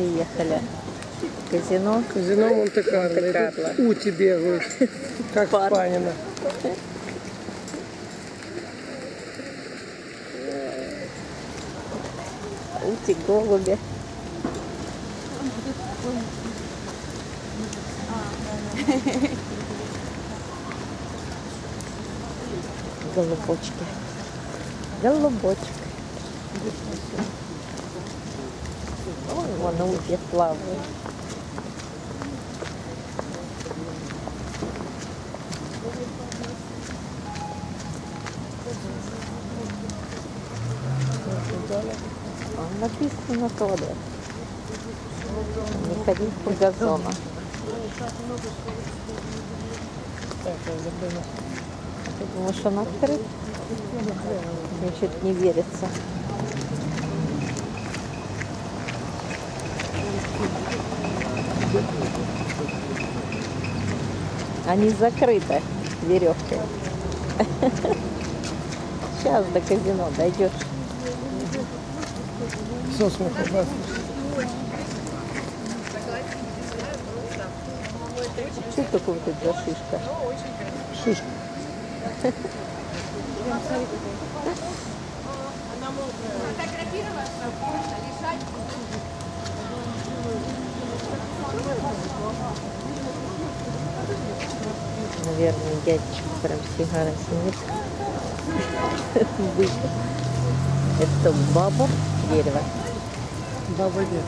приехали. Казино. Казино Монте-Карло. Монте-Карло. Ути бегают, как в Панино. Ути, голуби. Голубочки. Голубочек. Ой, вон утки плавают. Написано туалет. Не ходить по газону. Ты думаешь, он открыт? Мне что-то не верится. Они закрыты веревкой. Сейчас до казино дойдешь. Все, смотри, да. Что такое вот эта шишка? Шишка. Наверное, дядечка прям сигары снимет. Это баба дерево. Баба нет.